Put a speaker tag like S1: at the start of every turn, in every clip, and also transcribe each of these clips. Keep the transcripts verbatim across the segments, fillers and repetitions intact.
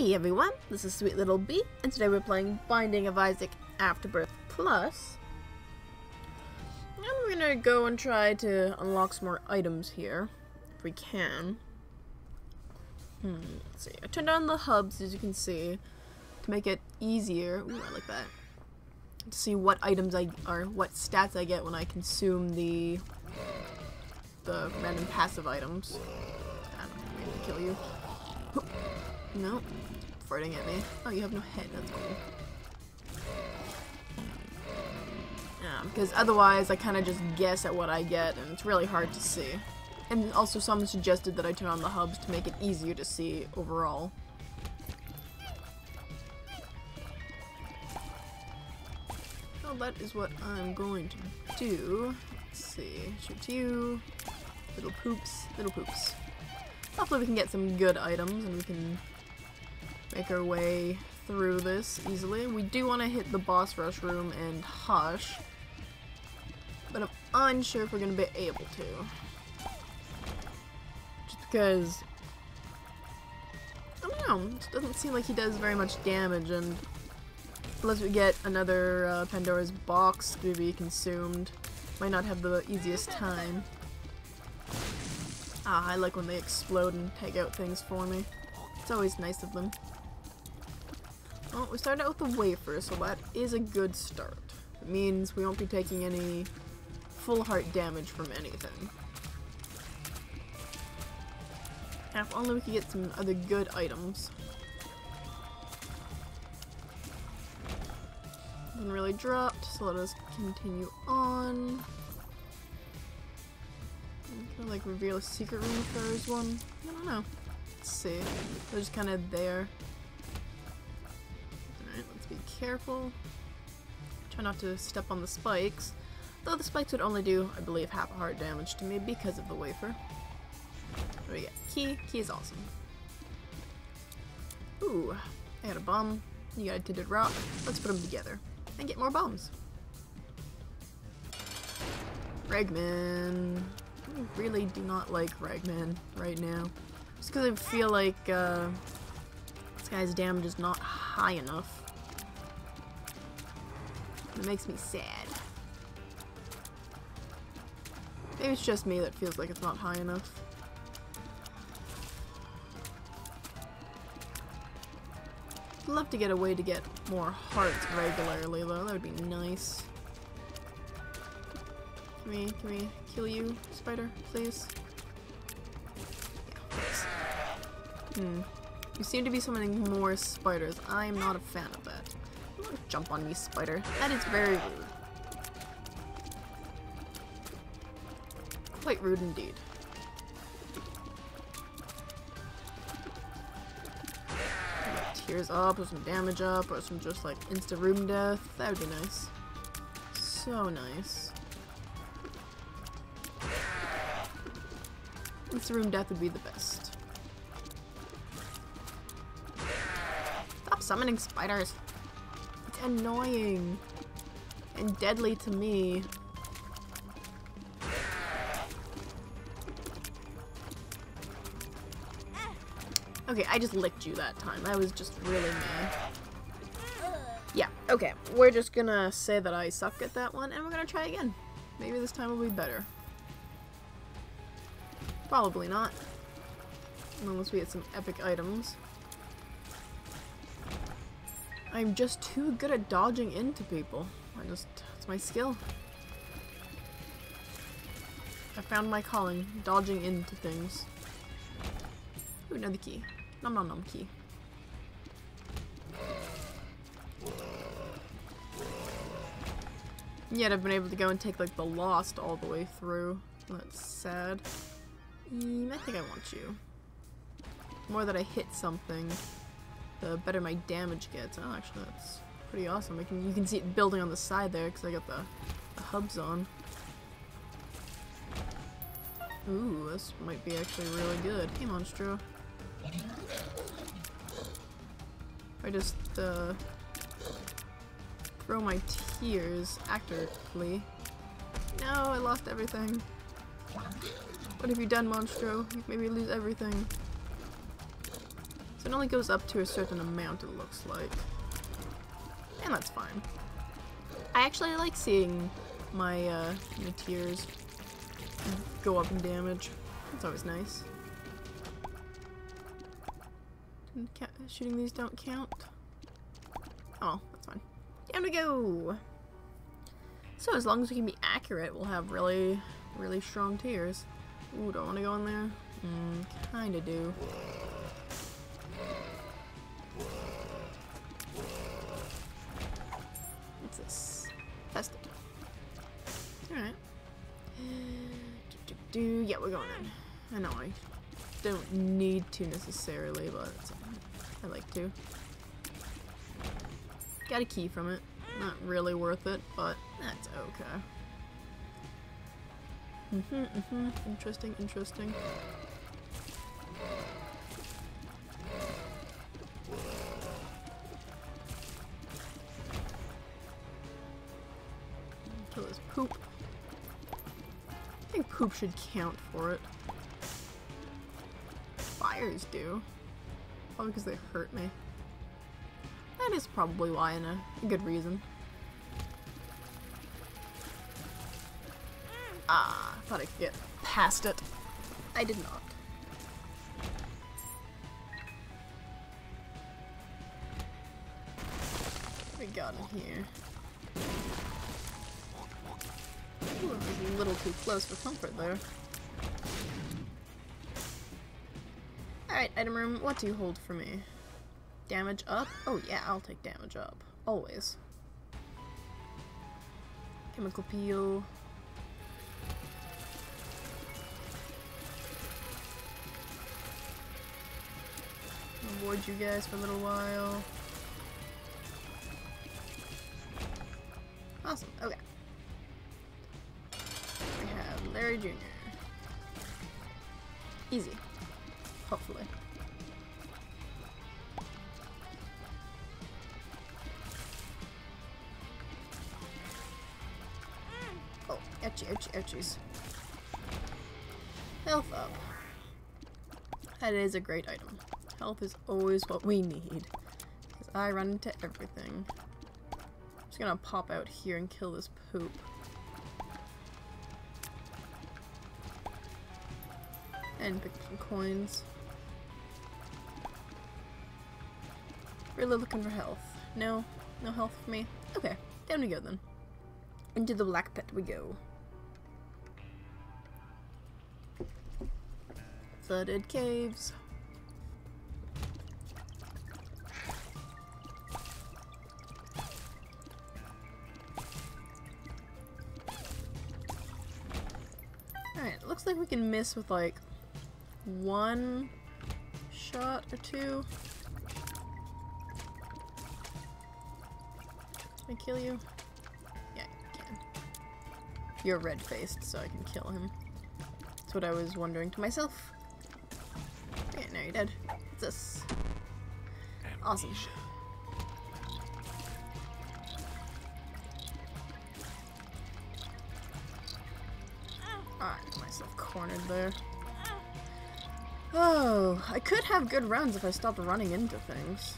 S1: Hey everyone, this is Sweetlilbee, and today we're playing Binding of Isaac Afterbirth Plus. And we're gonna go and try to unlock some more items here, if we can. Hmm, let's see. I turned on the hubs, as you can see, to make it easier. Ooh, I like that. To see what items I, or what stats I get when I consume the, the random passive items. I don't know, maybe kill you. No, farting at me. Oh, you have no head. That's cool. Yeah, because otherwise I kind of just guess at what I get, and it's really hard to see. And also, someone suggested that I turn on the hubs to make it easier to see overall. Well, that is what I'm going to do. Let's see. Shoot you. Little poops. Little poops. Hopefully we can get some good items and we can make our way through this easily. We do want to hit the boss rush room and Hush, but I'm unsure if we're going to be able to. Just because, I don't know, it doesn't seem like he does very much damage, and unless we get another uh, Pandora's box to be consumed, might not have the easiest time. Ah, I like when they explode and take out things for me. It's always nice of them. Well, we started out with the wafer, so that is a good start. It means we won't be taking any full heart damage from anything. Now, if only we could get some other good items. Nothing really dropped, so let us continue on. Can I, like, reveal a secret room if there is one? I don't know. Let's see. They're just kind of there. Alright, let's be careful. Try not to step on the spikes. Though the spikes would only do, I believe, half a heart damage to me because of the wafer. What do we get? Key. Key is awesome. Ooh. I got a bomb. You got a tinted rock. Let's put them together. And get more bombs. Ragman. I really do not like Ragman right now. Just because I feel like uh, this guy's damage is not high enough. It makes me sad. Maybe it's just me that feels like it's not high enough. I'd love to get a way to get more hearts regularly though, that would be nice. Can we, can we kill you, spider, please? Yeah, thanks. Hmm. You seem to be summoning more spiders. I am not a fan of that. Don't jump on me, spider. That is very rude. Quite rude indeed. Get tears up, or some damage up, or some just like insta room death. That would be nice. So nice. Insta room death would be the best. Stop summoning spiders. It's annoying. And deadly to me. Okay, I just licked you that time. That was just really me. Yeah, okay. We're just gonna say that I suck at that one, and we're gonna try again. Maybe this time will be better. Probably not. Unless we get some epic items. I'm just too good at dodging into people. I just, it's my skill. I found my calling, dodging into things. Ooh, another key. Nom nom nom key. Yet I've been able to go and take like the Lost all the way through. That's sad. Mm, I think I want you. The more that I hit something, the better my damage gets. Oh, actually, that's pretty awesome. I can, you can see it building on the side there because I got the, the hubs on. Ooh, this might be actually really good. Hey, Monstro. If I just uh, throw my tears accurately. No, I lost everything. What have you done, Monstro? You've made me lose everything. So it only goes up to a certain amount, it looks like. And that's fine. I actually like seeing my, uh, my tiers go up in damage. That's always nice. Shooting these don't count. Oh, that's fine. Down we go! So as long as we can be accurate, we'll have really, really strong tiers. Ooh, don't want to go in there? Mm, kinda do. What's this? Tested. Alright. Do, do, do. Yeah, we're going in. I know I don't need to necessarily, but I like to. Got a key from it. Not really worth it, but that's okay. Mm-hmm, mm-hmm. Interesting, interesting. Kill this poop. I think poop should count for it. Fires do. Probably because they hurt me. That is probably why, and a, a good reason. Ah, I thought I could get past it. I did not. What we got in here? Ooh, I was a little too close for comfort there. Alright, item room, what do you hold for me? Damage up? Oh yeah, I'll take damage up. Always. Chemical peel. Avoid you guys for a little while. Awesome, okay. We have Larry Junior Easy. Hopefully. Oh, ouchie, ouchie, ouchies. Health up. That is a great item. Health is always what we need. Because I run into everything. I'm just gonna pop out here and kill this poop. And pick some coins. Really looking for health. No? No health for me? Okay, down we go then. Into the black pit we go. Flooded caves. Alright, it looks like we can miss with like one shot or two. Can I kill you? Yeah, I can. You're red-faced, so I can kill him. That's what I was wondering to myself. Okay, now you're dead. What's this? Awesome. Alright, got myself cornered there. Oh, I could have good runs if I stopped running into things.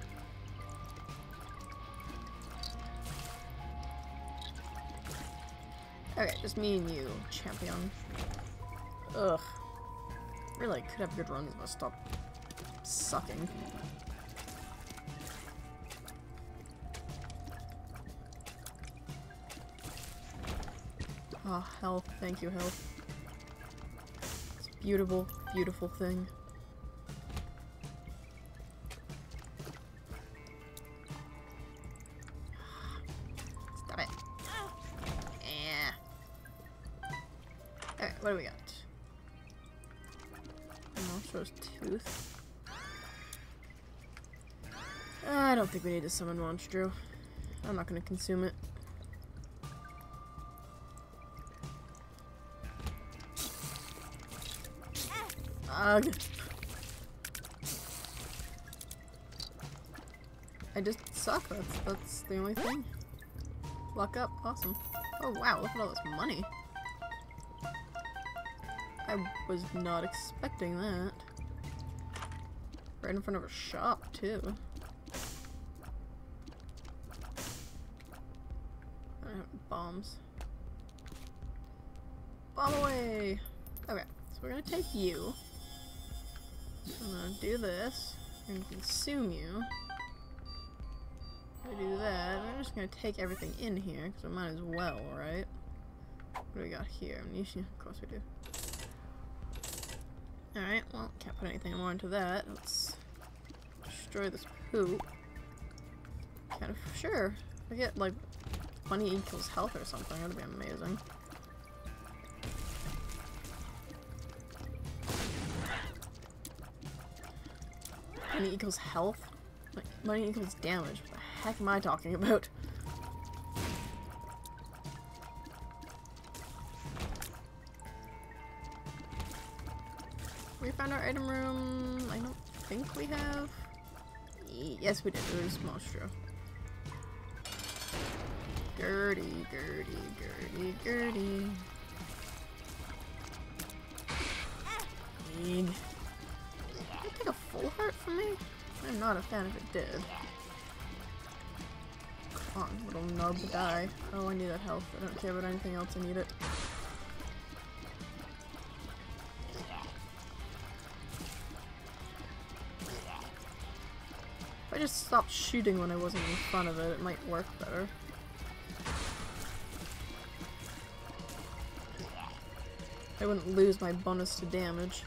S1: Okay, just me and you, champion. Ugh. Really could have good runs if I stopped sucking. Ah, oh, health. Thank you, health. It's a beautiful, beautiful thing. Stop it. Yeah. Alright, what do we got? Monstrous tooth. I don't think we need to summon Monstro. I'm not gonna consume it. Ugh. I just suck. That's that's the only thing. Luck up, awesome. Oh wow, look at all this money. I was not expecting that. Right in front of a shop, too. I don't have bombs. Bomb away! Okay, so we're gonna take you. I'm gonna do this. We're gonna consume you. I'm gonna do that. I'm just gonna take everything in here, because I might as well, right? What do we got here? Amnesia? Of course we do. Alright, well, can't put anything more into that. Let's destroy this poop. Kind of sure. If I get, like, money equals health or something, that'd be amazing. Money equals health? Like, money equals damage. What the heck am I talking about? We found our item room. I don't think we have. Yes, we did. It was Monstro. Gertie, Gertie, Gertie, Gertie. Need. Did it take a full heart from me? I'm not a fan if it did. Come on, little nub, die. Oh, I need that health. I don't care about anything else. I need it. If I just stopped shooting when I wasn't in front of it, it might work better. I wouldn't lose my bonus to damage.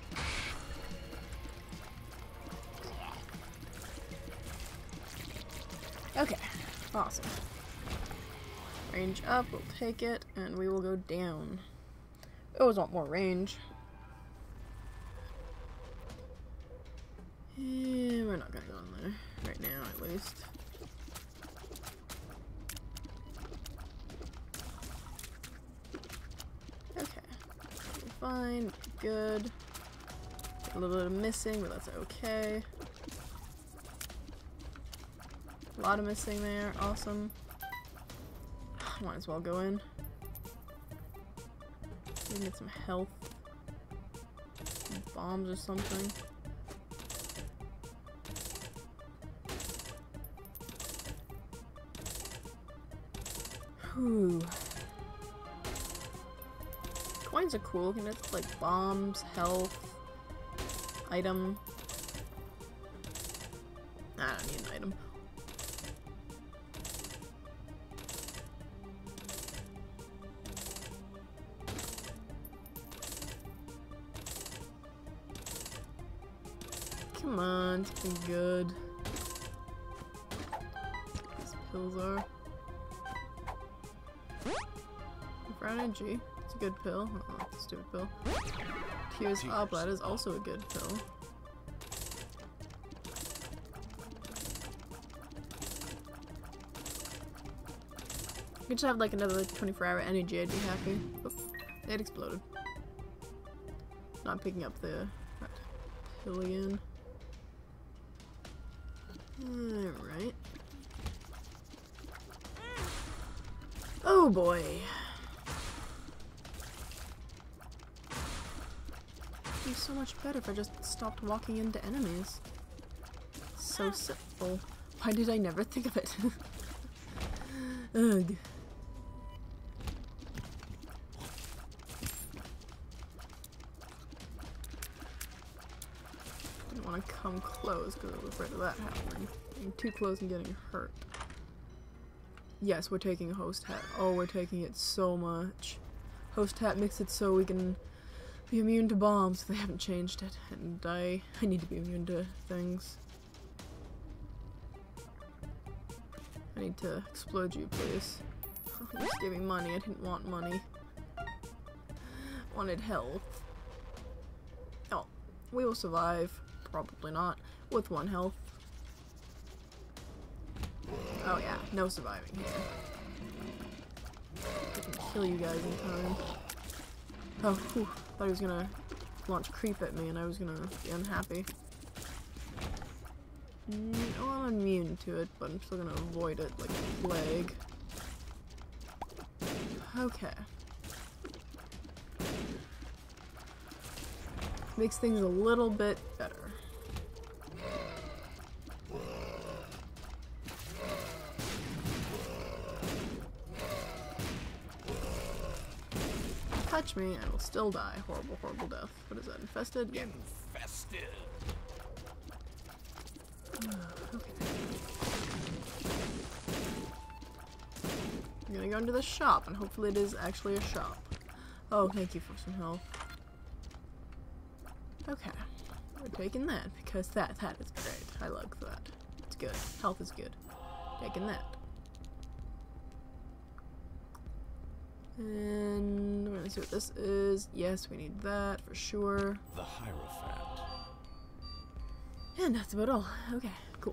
S1: Okay, awesome. Range up, we'll take it, and we will go down. I always want more range. Yeah, we're not gonna go in there. Right now, at least. Okay. Fine, good. A little bit of missing, but that's okay. A lot of missing there, awesome. Might as well go in. We can get some health. Some bombs or something. Whew. Coins are cool. Can it like bombs, health, item? I don't need an item. Come on, something good. These pills are. For energy, it's a good pill. Oh, it's a stupid pill. Tears Oblat is also a good pill. If we just have like another twenty-four hour energy, I'd be happy. Oops, it exploded. Not picking up the that pill again. Alright. Oh boy. It'd be so much better if I just stopped walking into enemies. So simple. Why did I never think of it? Ugh. Didn't want to come close because I was afraid of that happening. Getting too close and getting hurt. Yes, we're taking a host hat. Oh, we're taking it so much. Host hat makes it so we can be immune to bombs. They haven't changed it. And I, I need to be immune to things. I need to explode you, please. Just give me money. I didn't want money. Wanted health. Oh, we will survive. Probably not. With one health. Oh yeah, no surviving here. I can kill you guys in time. Oh, whew. Thought he was gonna launch creep at me and I was gonna be unhappy. Mm, oh, I'm immune to it, but I'm still gonna avoid it like a plague. Okay. Makes things a little bit better. touch me, I will still die. Horrible, horrible death. What is that? Infested? Yeah.
S2: Infested.
S1: Okay. I'm gonna go into the shop, and hopefully it is actually a shop. Oh, thank you for some health. Okay. We're taking that, because that, that is great. I like that. It's good. Health is good. Taking that. And we're gonna see what this is. Yes, we need that for sure.
S2: The Hierophant.
S1: And that's about all. Okay, cool.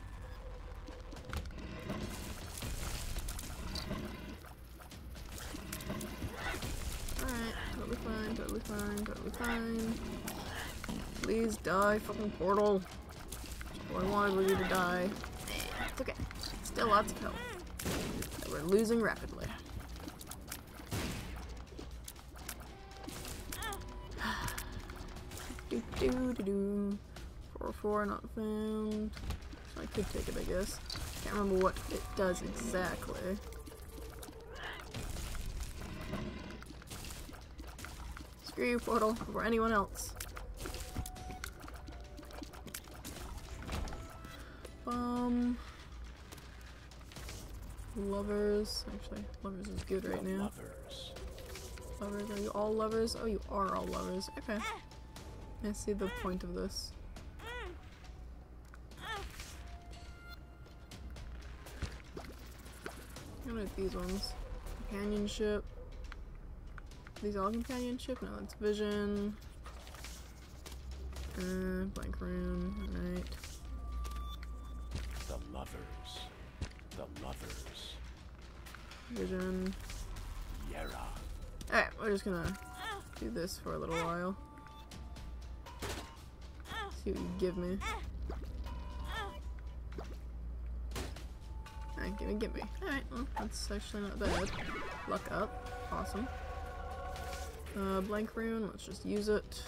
S1: Alright, totally fine, totally fine, totally fine. Please die, fucking portal. All I wanted was you to die. It's okay. Still lots of health. And we're losing rapidly. do do do do. four four not found. So I could take it, I guess. Can't remember what it does exactly. Screw you, portal, or anyone else. Um, lovers. Actually, lovers is good right now.
S2: Lovers.
S1: Lovers, are you all lovers? Oh, you are all lovers. Okay. I see the point of this. I'm gonna do these ones. Companionship. These all companionship? No, that's vision. Uh, blank room. Alright.
S2: The lovers. The lovers.
S1: Vision.
S2: Yera.
S1: Alright, we're just gonna do this for a little while. See what you give me. Alright, gimme, gimme. Alright, well, that's actually not bad. Luck up. Awesome. Uh, blank rune, let's just use it.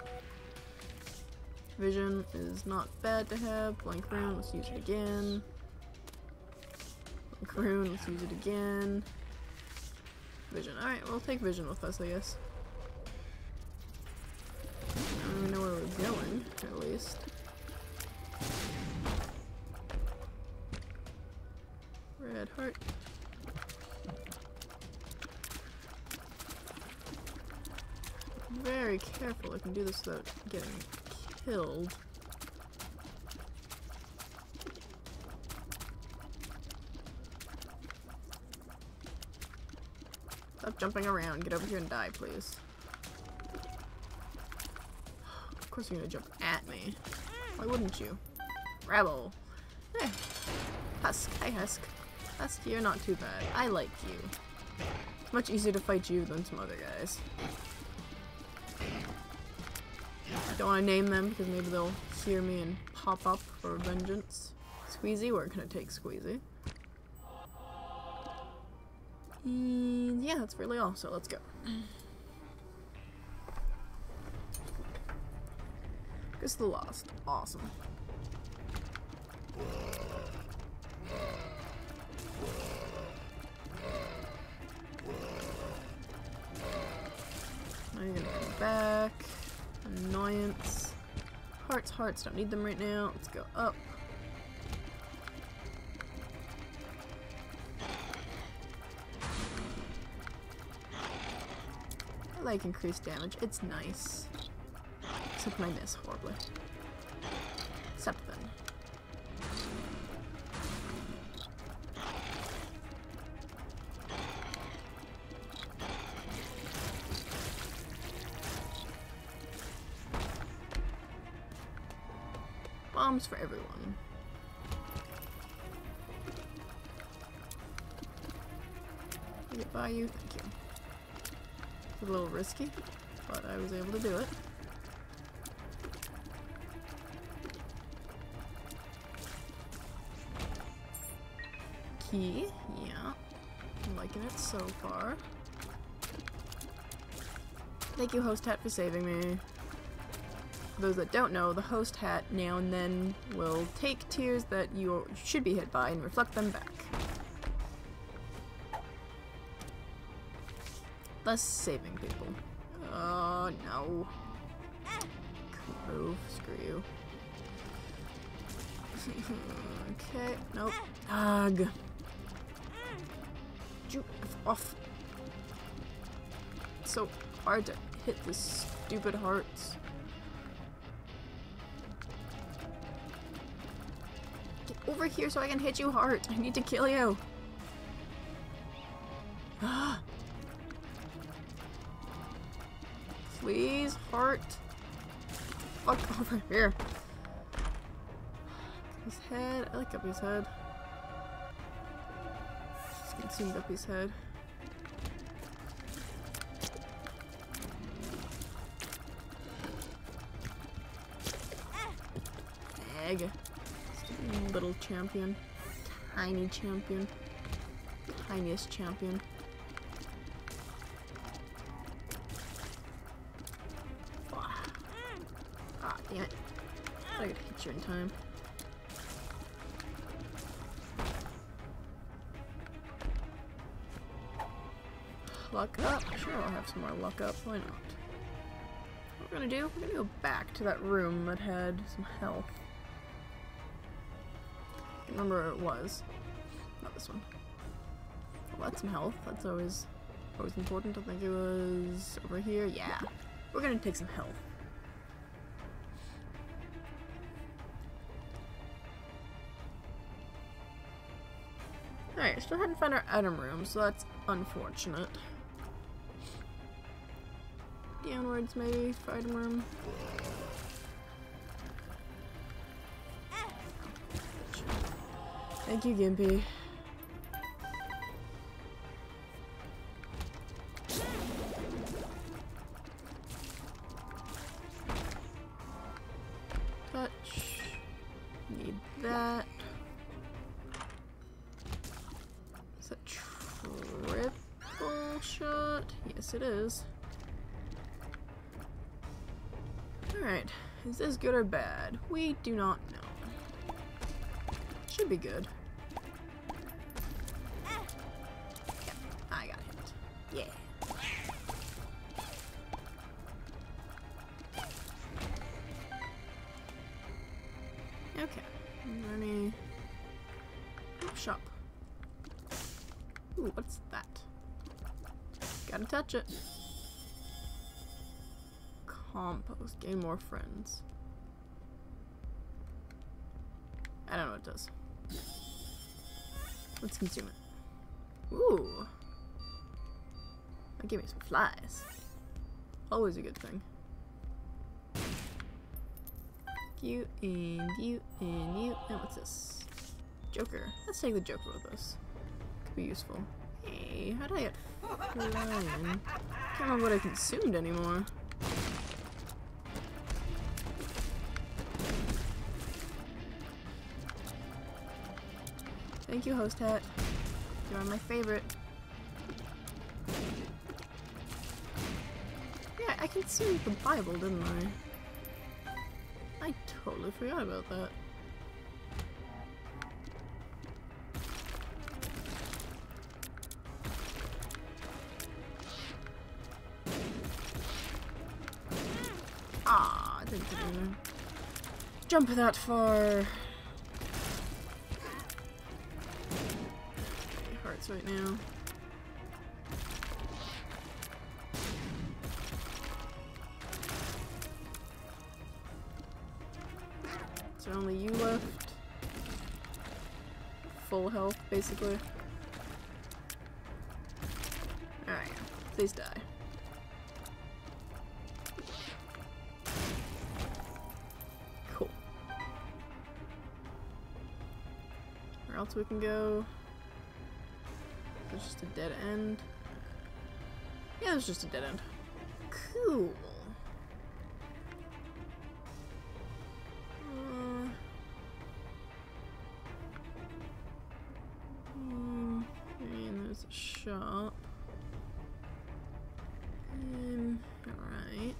S1: Vision is not bad to have. Blank rune, let's use it again. Blank rune, let's use it again. Vision. Alright, we'll take vision with us, I guess. I don't even know where we're going, at least. Red heart. Very careful, I can do this without getting killed. Stop jumping around, get over here and die, please. Of course you're gonna jump at me. Why wouldn't you? Rebel. Hey. Husk. Hi, Husk. Husk, you're not too bad. I like you. It's much easier to fight you than some other guys. I don't want to name them because maybe they'll hear me and pop up for vengeance. Squeezy, we're gonna take Squeezy. And yeah, that's really all, so let's go. It's the Lost. Awesome. Now you're gonna come back. Annoyance. Hearts, hearts, don't need them right now. Let's go up. I like increased damage. It's nice. Except when I miss horribly. Except then. Bombs for everyone. Can I get by you? Thank you. It's a little risky, but I was able to do it. Key, yeah. I'm liking it so far. Thank you, Host Hat, for saving me. For those that don't know, the Host Hat now and then will take tears that you should be hit by and reflect them back. Less saving people. Oh no. Move. Screw you. Okay. Nope. Ugh. Juke off. It's so hard to hit the stupid hearts. Get over here so I can hit you hard. I need to kill you. Please, heart. Fuck over here. His head. I like Guppy's head. Just consume Guppy's head. Egg. Little champion. Tiny champion. Tiniest champion. Ah, damn it. I gotta hit you in time. Luck up? Sure, I'll have some more luck up. Why not? What we're gonna do? We're gonna go back to that room that had some health. I can't remember where it was. Not this one. Well, that's some health. That's always, always important. I think it was over here. Yeah. We're gonna take some health. Alright, still hadn't found our item room, so that's unfortunate. Downwards, maybe, for item room. Thank you, Gimpy. Touch. Need that. Is that triple shot? Yes, it is. Alright, is this good or bad? We do not know. Should be good. Yeah, I got hit. Yeah. Okay. Let me... shop. Ooh, what's that? Gotta touch it. Compost. Gain more friends. I don't know what it does. Let's consume it. Ooh. That gave me some flies. Always a good thing. You and you and you. And what's this? Joker. Let's take the Joker with us. Could be useful. Hey, how did I get flying? Can't remember what I consumed anymore. Thank you, Host Hat. You're my favorite. Yeah, I consumed the Bible, didn't I? I totally forgot about that. Ah, I didn't even jump that far. Right now. Is there only you left? Full health, basically. Alright, please die. Cool. Where else we can go? There's just a dead end. Yeah, there's just a dead end. Cool. Uh, um, and there's a shop. Um, alright.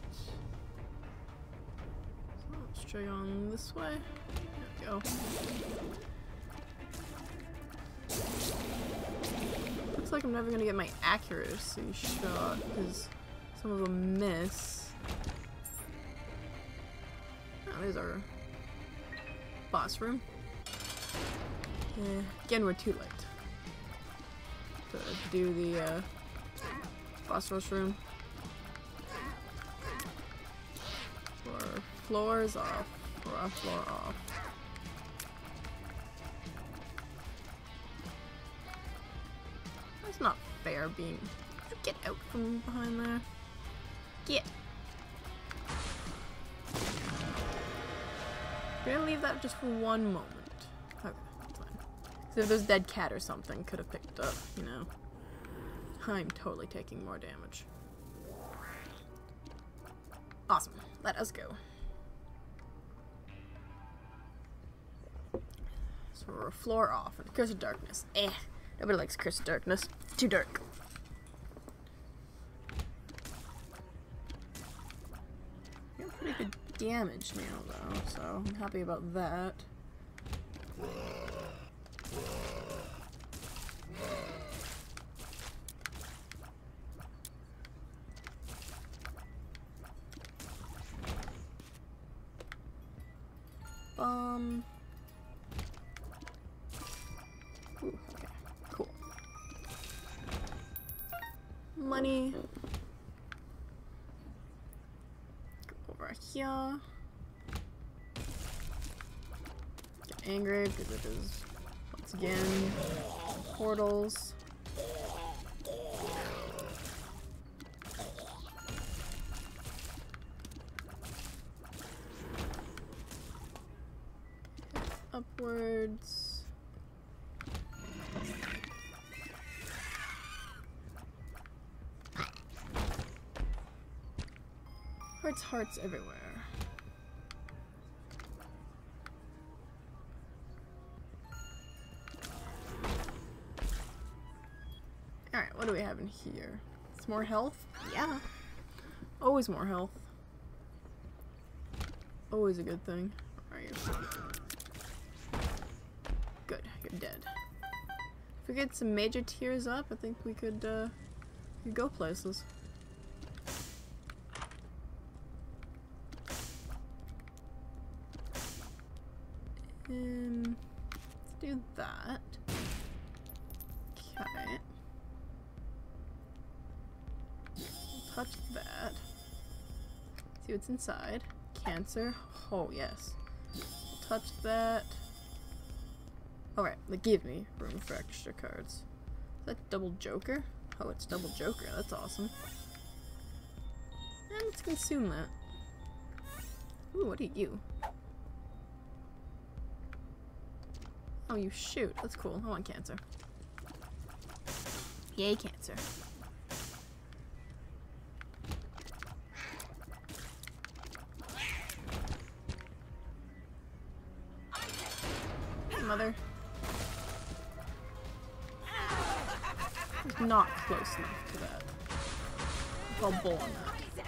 S1: So let's try on this way. There we go. Looks like I'm never gonna get my accuracy shot because some of them miss. Oh, there's our boss room. Yeah, again, we're too late to do the uh, boss rush room. Floor, floors off. Floor off, floor off. That's not fair being... Get out from behind there. Get! We're gonna leave that just for one moment. Okay, that's fine. So if there's dead cat or something, could have picked up, you know. I'm totally taking more damage. Awesome. Let us go. So we're a floor off. And Curse of Darkness. Eh. Nobody likes Curse of Darkness. It's too dark. You're pretty good damage now, though, so I'm happy about that. Um. Ooh, okay, cool. Money. Go over here. Get angry because it is once again portals. Upwards. Hearts, hearts everywhere. Alright, what do we have in here? It's more health? Yeah. Always more health. Always a good thing. Where are you? Good, you're dead. If we get some major tiers up, I think we could, uh, we could go places. Um, let's do that. Okay. Touch that. See what's inside. Cancer. Oh, yes. Touch that. Alright, like give me room for extra cards. Is that double Joker? Oh, it's double Joker. That's awesome. And let's consume that. Ooh, what are you? Oh, you shoot. That's cool. I want cancer. Yay, cancer. Hey, mother. It's not close enough to that. I'll bull on that.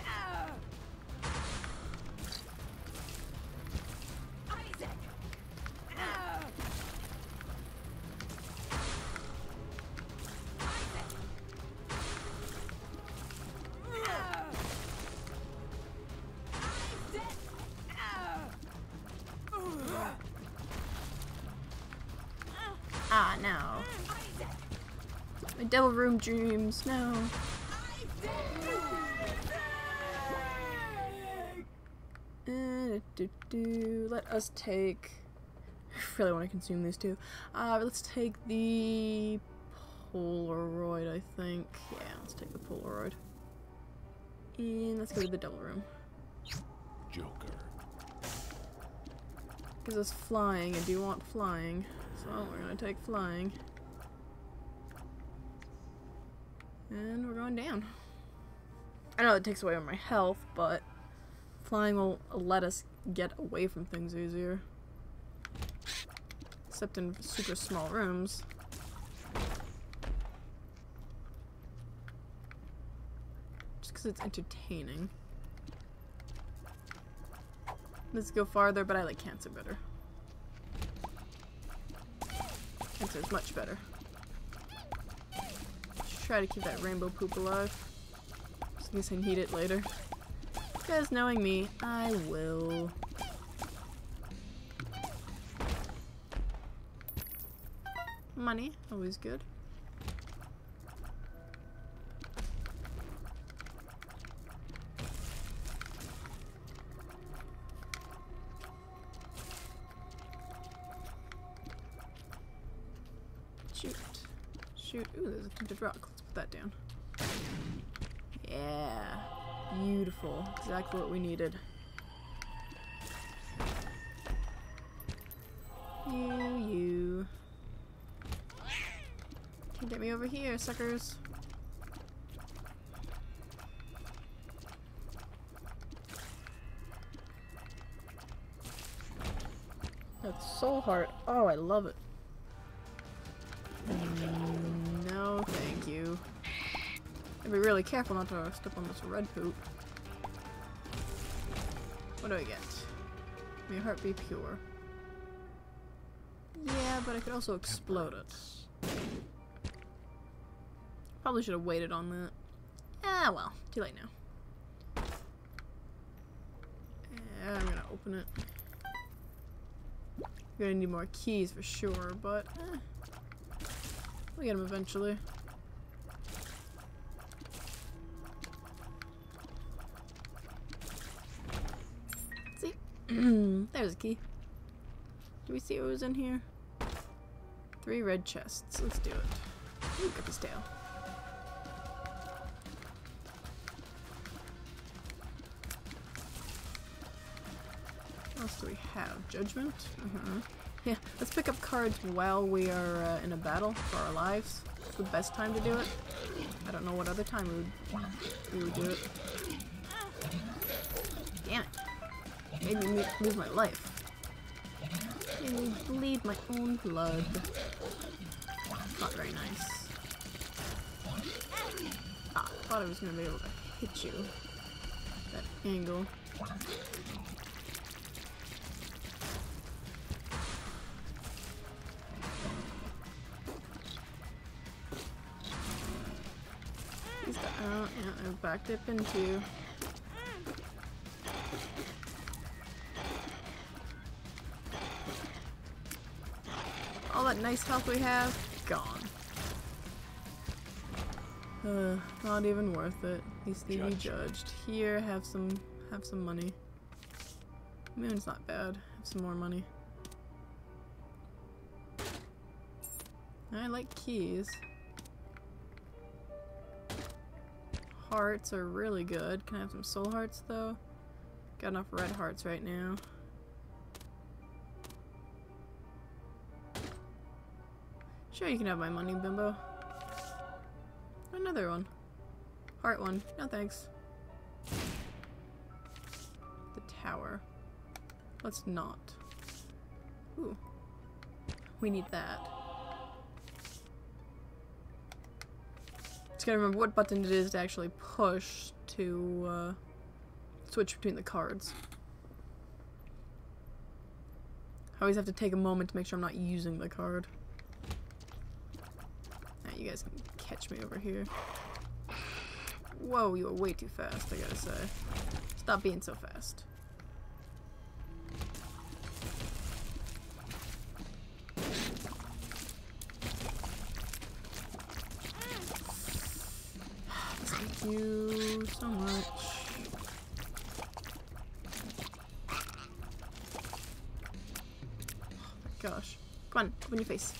S1: Ah, no. My devil room dreams, no. Uh, do, do. Let us take... I really want to consume these two. Uh, let's take the Polaroid, I think. Yeah, let's take the Polaroid. And let's go to the devil room.
S2: Joker.
S1: Gives us flying. I do want flying. So we're gonna take flying. And we're going down. I know it takes away my health, but flying will let us get away from things easier. Except in super small rooms. Just because it's entertaining. Let's go farther, but I like cancer better. Cancer is much better. try to keep that rainbow poop alive. Just in case I need it later. Because knowing me, I will. Money, always good. Shoot. Shoot. Ooh, there's a tinted rock. Let's put that down. Yeah. Beautiful. Exactly what we needed. You, you. Can't get me over here, suckers. That's soul heart. Oh, I love it. Mm, no, thank you. I'd be really careful not to step on this red poop. What do I get? May your heart be pure. Yeah, but I could also explode it. Probably should have waited on that. Ah, well, too late now. Yeah, I'm gonna open it. We're gonna need more keys for sure, but eh, we'll get them eventually. See? There's a key. Do we see what was in here? Three red chests. Let's do it. Ooh, got this tail. What else do we have? Judgment? Uh-huh. Yeah, let's pick up cards while we are uh, in a battle for our lives. It's the best time to do it. I don't know what other time we would, we would do it. Damn it. Made me lose my life. Made me bleed my own blood. Not very nice. Ah, I thought I was going to be able to hit you. That angle. Oh, yeah, I've backed up into you. All that nice health we have, gone. Uh, not even worth it. At least they be judged. Here, have some, have some money. Moon's not bad. Have some more money. I like keys. Hearts are really good. Can I have some soul hearts though? Got enough red hearts right now. Sure, you can have my money, bimbo. Another one. Heart one. No thanks. The tower. Let's not. Ooh. We need that. Just gotta remember what button it is to actually push to uh, switch between the cards. I always have to take a moment to make sure I'm not using the card. Now you guys can catch me over here. Whoa, you were way too fast, I gotta say. Stop being so fast. Thank you so much. Oh my gosh. Come on, open your face.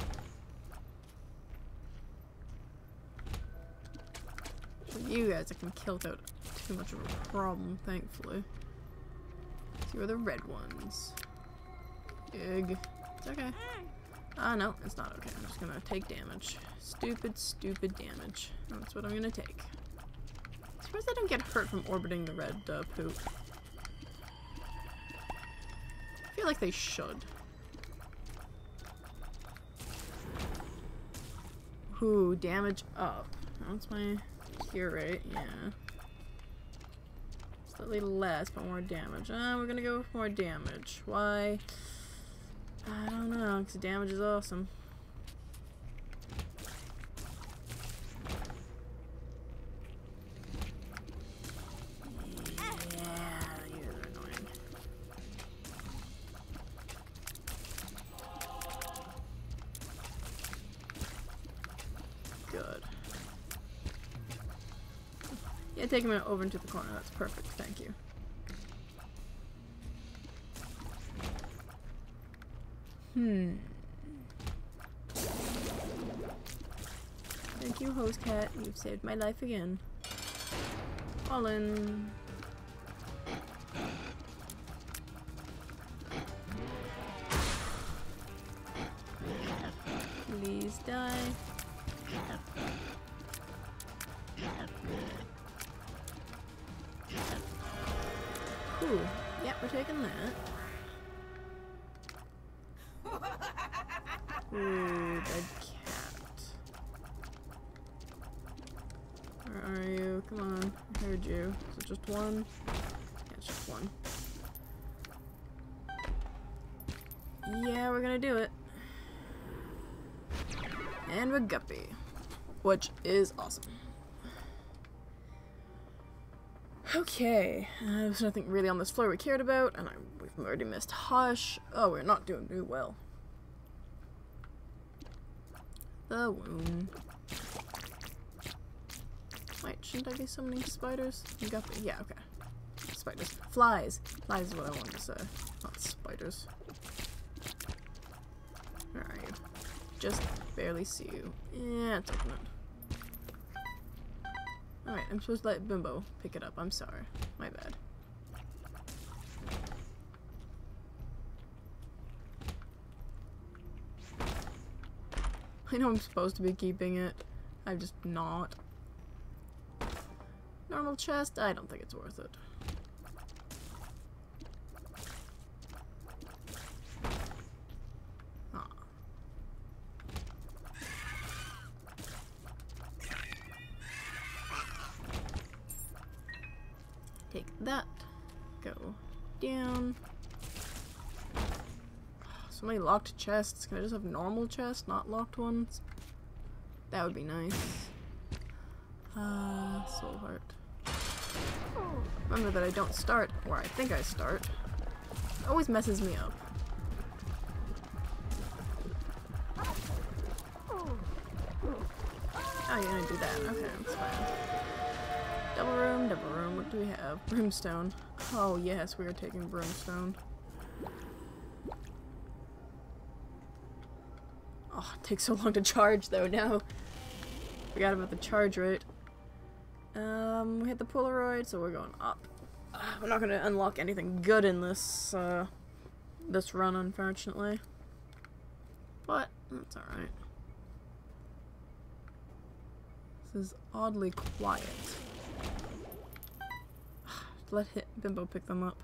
S1: You guys I can kill without too much of a problem, thankfully. So you're the red ones. Big. It's okay. Ah, uh, no, it's not okay. I'm just gonna take damage. Stupid, stupid damage. That's what I'm gonna take. I suppose I don't get hurt from orbiting the red uh, poop. I feel like they should. Ooh, damage up. That's my cure rate, yeah. Slightly less, but more damage. Uh, we're gonna go with more damage. Why? I don't know, because damage is awesome. take him over into the corner. That's perfect. Thank you. Hmm. Thank you, host cat. You've saved my life again. All in. Please die. Ooh, yeah, we're taking that. Ooh, dead cat. Where are you? Come on, I heard you. Is it just one? Yeah, it's just one. Yeah, we're gonna do it. And we're guppy, which is awesome. Okay, uh, there's nothing really on this floor we cared about, and I, we've already missed Hush. Oh, we're not doing too well. The wound. Wait, shouldn't I be summoning spiders? Guppy. Yeah, okay. Spiders. Flies. Flies is what I wanted to say, not spiders. Where are you? Just barely see you. Yeah, it's open. Alright, I'm supposed to let Bimbo pick it up. I'm sorry. My bad. I know I'm supposed to be keeping it. I'm just not. Normal chest? I don't think it's worth it. Aw. Take that. Go down. So many locked chests. Can I just have normal chests, not locked ones? That would be nice. Ah, uh, soul heart. Remember that I don't start where I think I start. It always messes me up. Oh, you're gonna do that. Okay, that's fine. Double room, double room. What do we have? BrimStone. Oh yes, we are taking BrimStone. Oh, it takes so long to charge though now. Forgot about the charge rate. Um, we hit the Polaroid, so we're going up. Uh, we're not gonna unlock anything good in this, uh, this run, unfortunately. But, that's alright. This is oddly quiet. Let hit Bimbo pick them up.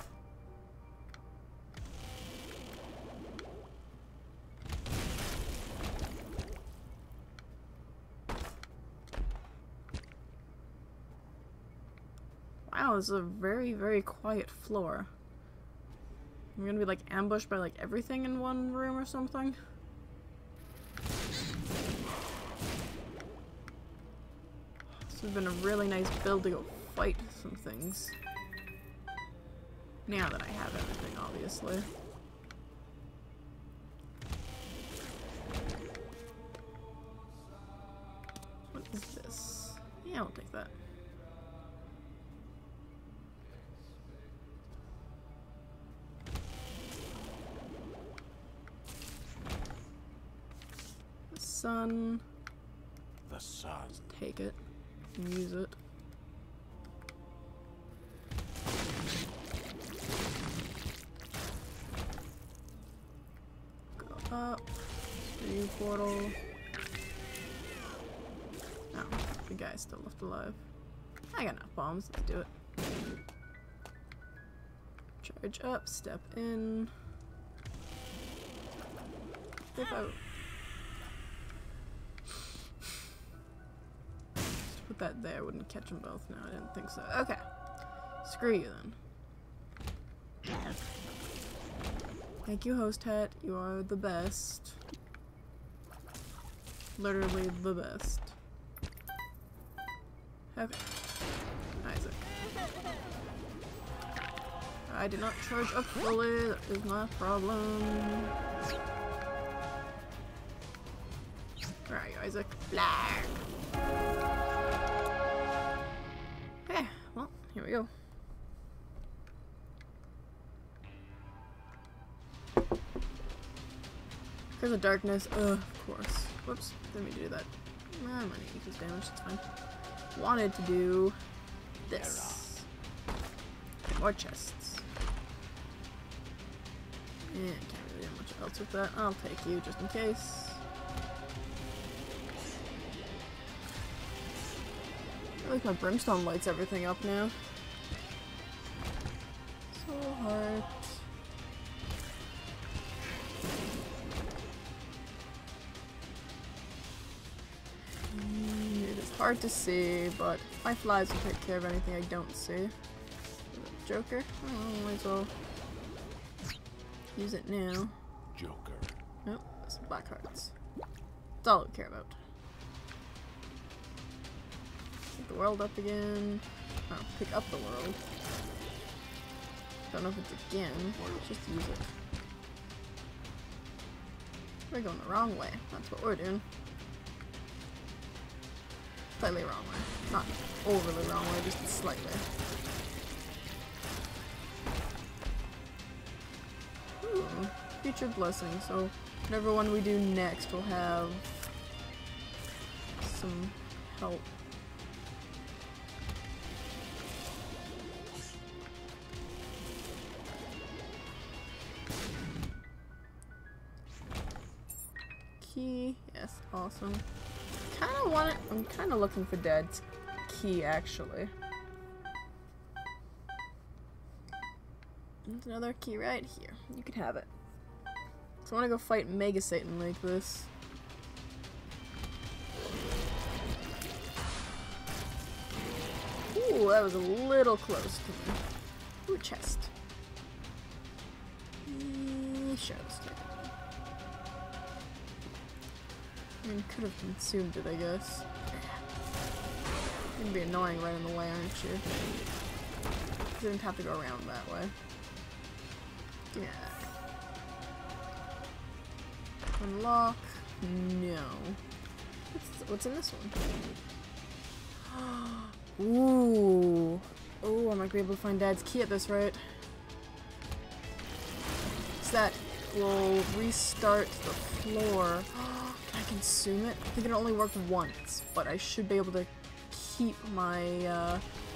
S1: Wow, this is a very, very quiet floor. I'm gonna be like ambushed by like everything in one room or something. This has been a really nice build to go fight some things. Now that I have everything, obviously. What is this? Yeah, I'll take that. The sun.
S2: The sun.
S1: Just take it and use it. Up, stream portal. Oh, the guy's still left alive. I got enough bombs, let's do it. Charge up, step in. If I just put that there, wouldn't catch them both. No, I didn't think so. Okay. Screw you then. Thank you, host hat. You are the best. Literally the best. Okay. Isaac. I did not charge up fully. That is my problem. Where are you, Isaac? Blah. here we go. Because of darkness, ugh, of course. Whoops, didn't mean to do that. Nah, I'm gonna equals damage, that's fine. Wanted to do this. More chests. Yeah, can't really do much else with that. I'll take you just in case. I like my brimstone lights everything up now. Soul heart. Mm, it is hard to see, but my flies will take care of anything I don't see. Joker? Oh, might as well use it now.
S2: Joker.
S1: Nope, it's black hearts. That's all I care about. Pick the world up again. Oh, pick up the world. Don't know if it's again. Just use it. We're going the wrong way. That's what we're doing. Slightly wrong way. Not overly wrong way, just slightly. Ooh, future blessing. So whatever one we do next will have some help. Key, yes, awesome. Kind of want it. I'm kind of looking for Dad's key, actually. There's another key right here. You could have it. So I want to go fight Mega Satan like this. Ooh, that was a little close to me. Ooh, chest. Mm, sure, let's take it. I mean, could have consumed it, I guess. You're gonna be annoying right in the way, aren't you? You didn't have to go around that way. Give me that. Unlock. No. What's, what's in this one? Ooh. Oh, I might be able to find Dad's key at this rate. So that will restart the floor. Can I consume it? I think it only worked once, but I should be able to keep my, uh,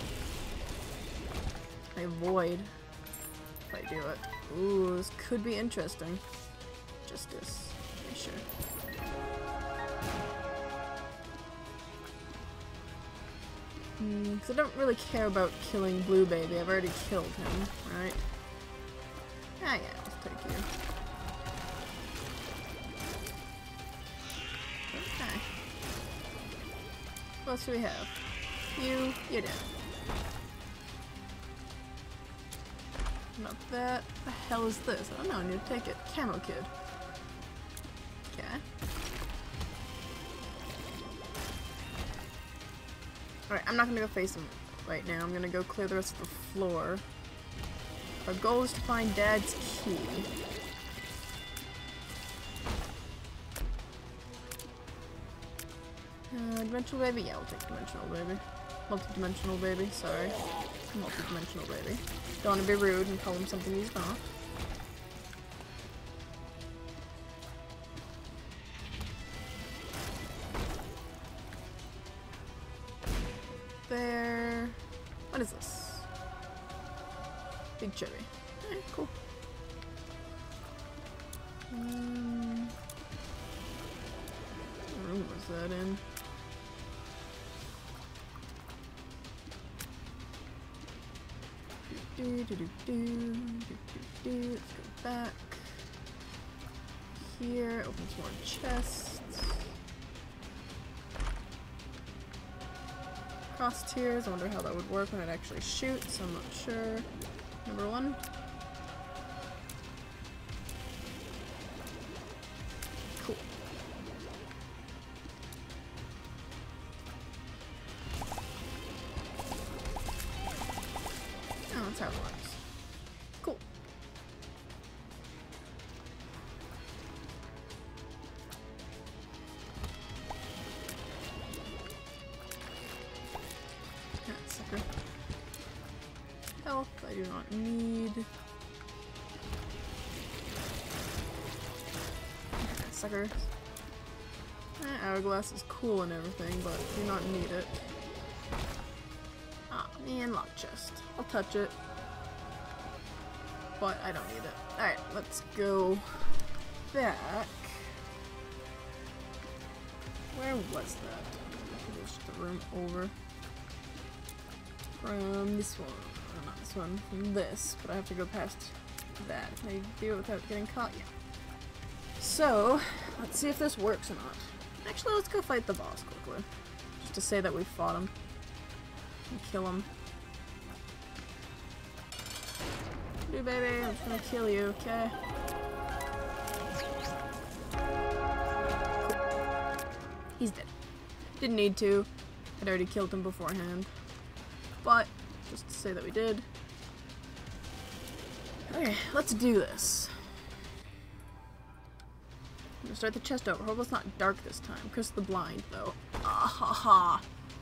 S1: my void if I do it. Ooh, this could be interesting. Justice. Okay, sure. Hmm, because I don't really care about killing Blue Baby. I've already killed him, right? Ah, yeah, let's take you. Okay. What else do we have? You, you're dead. Not that. What the hell is this? I don't know, I need to take it. Camo Kid. Okay. Alright, I'm not gonna go face him right now. I'm gonna go clear the rest of the floor. Our goal is to find Dad's key. Uh, dimensional baby? Yeah, we'll take dimensional baby. Multi-dimensional baby, sorry. Multi-dimensional baby. Don't want to be rude and call him something he's not. There. What is this? Big cherry. Alright, cool. Um, what room was that in? Do, do, do, do, do, do, do. Let's go back. Here, open some more chests. Cross tiers, I wonder how that would work when it actually shoots, I'm not sure. Number one. Cool. Oh, that's how it works. Cool. That sucker. I do not need. Sucker. Eh, hourglass is cool and everything, but do not need it. Ah, and lock chest. I'll touch it. But I don't need it. Alright, let's go back. Where was that? It was just a room over. From this one. Oh, not this one. From this. But I have to go past that. Can I do it without getting caught? Yeah. So, let's see if this works or not. Actually, let's go fight the boss quickly. Just to say that we fought him. And kill him. Dude, baby, I'm just gonna kill you, okay? He's dead. Didn't need to. I'd already killed him beforehand. But, just to say that we did. Okay, let's do this. I'm gonna start the chest over. Hope it's not dark this time. Chris the blind, though. Ah ha ha.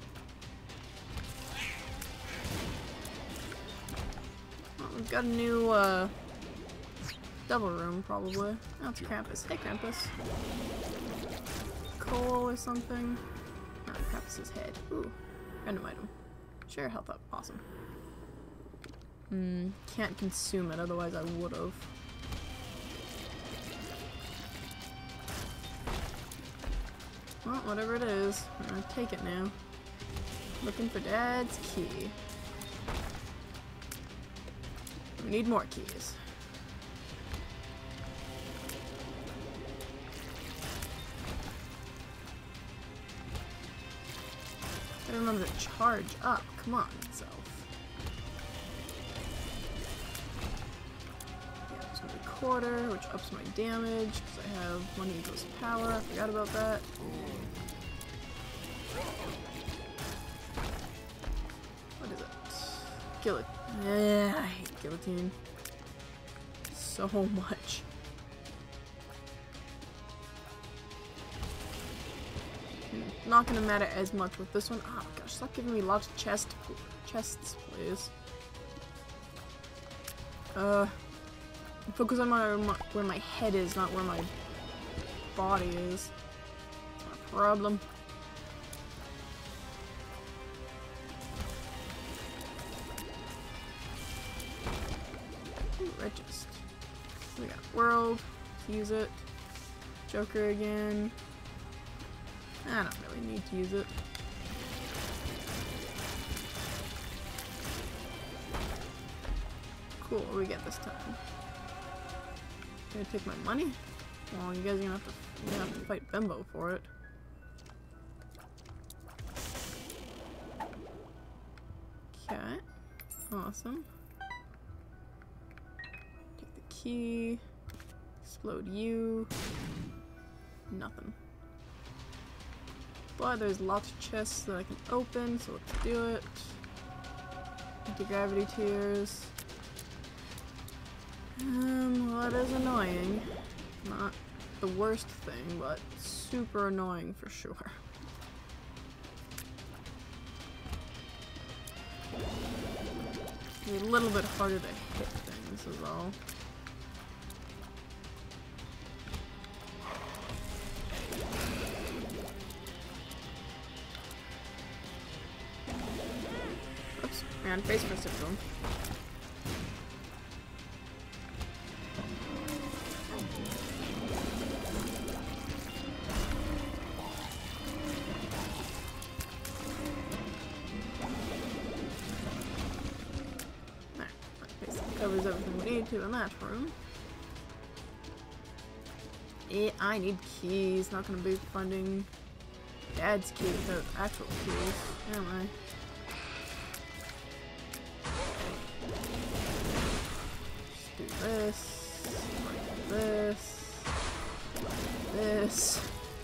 S1: Well, we've got a new, uh, double room, probably. Oh, it's Krampus. Hey, Krampus. Coal or something. Oh, Krampus's head. Ooh. Random item. Sure, health up. Awesome. Hmm. Can't consume it, otherwise I would've. Well, whatever it is, I'm gonna take it now. Looking for Dad's key. We need more keys. I remember to charge up. Come on, self. Yeah, there's gonna be quarter, which ups my damage because I have money equals power. I forgot about that. What is it? Guillotine. Yeah, I hate guillotine so much. Not gonna matter as much with this one. Oh gosh, stop giving me lots of chest chests, please. Uh, focus on my, my where my head is, not where my body is. It's not a problem. Ooh, Regist. We got World. Let's use it. Joker again. I don't really need to use it. Cool, what do we get this time? Gonna take my money? Well, you guys are gonna have to, you're gonna have to fight Bimbo for it. Okay. Awesome. Take the key. Explode you. Nothing. But there's lots of chests that I can open, so let's do it. Anti-gravity tears. Um, well, that is annoying. Not the worst thing, but super annoying for sure. It's a little bit harder to hit things as well. Oops, ran face first into him. Covers everything we need to in that room. Yeah, I need keys. Not gonna be finding Dad's key without actual keys, am I? Just do this, like this, this.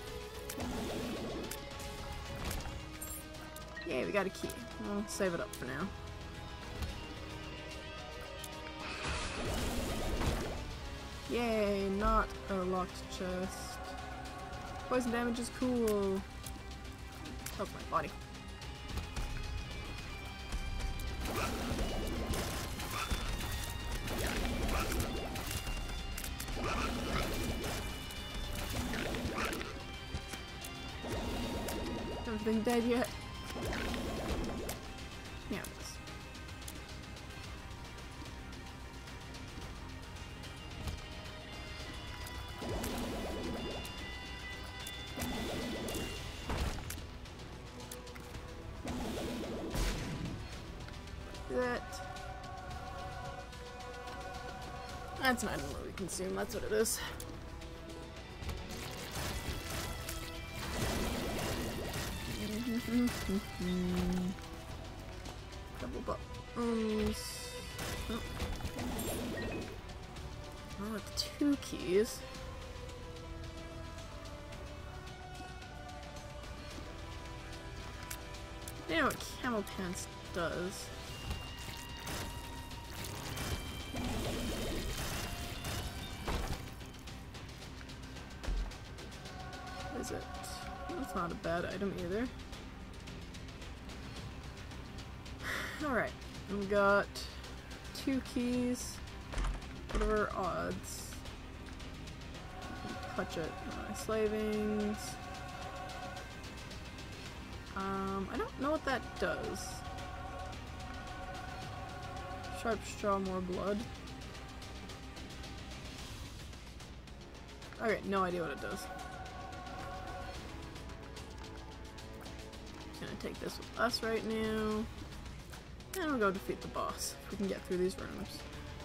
S1: Yay, we got a key. We'll save it up for now. Yay, not a locked chest. Poison damage is cool. Help my body. everything dead yet? Yeah, it is. That. That's an item that we consume, that's what it is. Couple buttons. Oh. Oh, it's two keys. I don't know what camel pants does. Is it? That's not a bad item either. Alright, we got two keys. What are our odds? Touch it. Uh, slavings. Um, I don't know what that does. Sharp straw, more blood. Okay, no idea what it does. Gonna take this with us right now. And we'll go defeat the boss, if we can get through these rooms.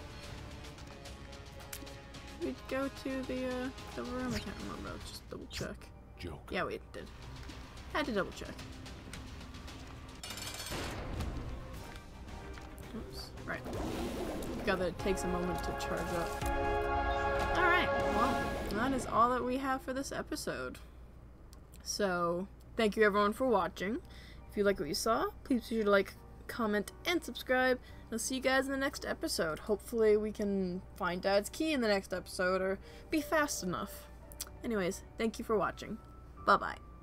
S1: We'd go to the, uh, the room? I can't remember, I'll just double check.
S2: Joke.
S1: Yeah, we did. Had to double check. Oops. Right. Forgot that it takes a moment to charge up. Alright, well, that is all that we have for this episode. So, thank you everyone for watching. If you like what you saw, please be sure to like, comment, and subscribe. I'll see you guys in the next episode. Hopefully we can find Dad's key in the next episode, or be fast enough. Anyways, thank you for watching. Bye-bye.